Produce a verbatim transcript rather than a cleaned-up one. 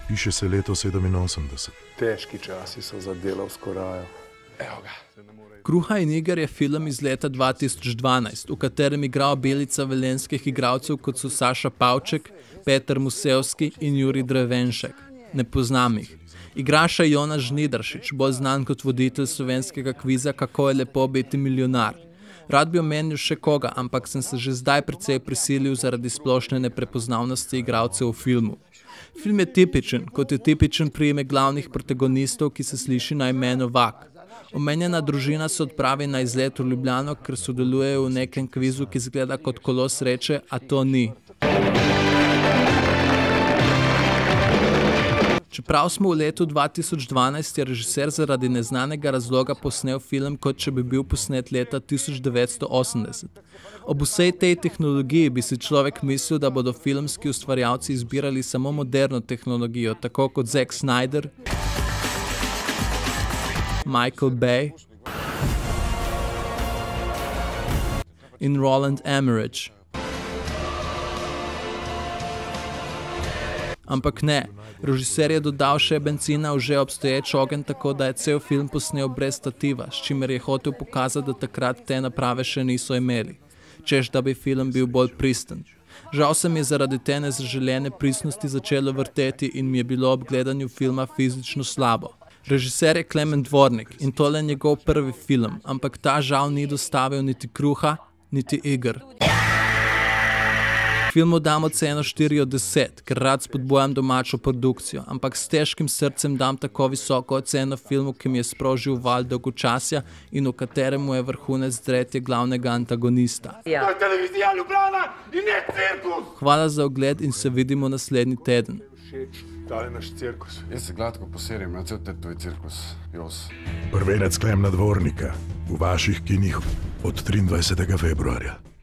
Piše se leto sedeminosemdeset. Težki časi so za delavsko rajo. Evo ga. Kruha in iger je film iz leta dva tisoč dvanajst, v katerem igra obilica velenjskih igralcev, kot so Saša Pavček, Peter Musevski in Jurij Drevenšek. Ne poznam jih. Igra še Jonas Žnidaršič, bolj znan kot voditelj slovenskega kviza Kako je lepo biti milijonar. Rad bi omenil še koga, ampak sem se že zdaj precej prisilil zaradi splošne neprepoznavnosti igralcev v filmu. Film je tipičen, kot je tipičen priimek glavnih protagonistov, ki se sliši na ime Novak. Omenjena družina se odpravi na izlet v Ljubljano, ker sodelujejo v nekem kvizu, ki izgleda kot kolo sreče, a to ni. Čeprav smo v letu dva tisoč dvanajst, je režiser zaradi neznanega razloga posnel film, kot če bi bil posnet leta tisoč devetsto osemdeset. Ob vsej tej tehnologiji bi si človek mislil, da bodo filmski ustvarjalci izbirali samo moderno tehnologijo, tako kot Zack Snyder, Michael Bay in Roland Emmerich. Ampak ne, režiser je dodal še bencina v že obstoječ ogenj, tako da je cel film posnel brez stativa, s čimer je hotel pokazati, da takrat te naprave še niso imeli, češ da bi film bil bolj pristen. Žal se mi je zaradi te nezaželene pristnosti začelo vrteti in mi je bilo ob gledanju filma fizično slabo. Režiser je Klemen Dvornik in tole je njegov prvi film, ampak ta žal ni dostavil niti kruha, niti iger. Filmu dam oceno štiri od deset, ker rad spodbujam domačo produkcijo, ampak s težkim srcem dam tako visoko oceno filmu, ki mi je sprožil val dolgočasja in v kateremu je vrhunec dretje glavnega antagonista. To je televizija Ljubljana in ne cirkus! Hvala za ogled in se vidimo naslednji teden. Všeč, ta je naš cirkus. Jaz se gladko poserim na cel tvoj cirkus, Jos. Prvenec Klemna Dvornika v vaših kinih od triindvajsetega februarja.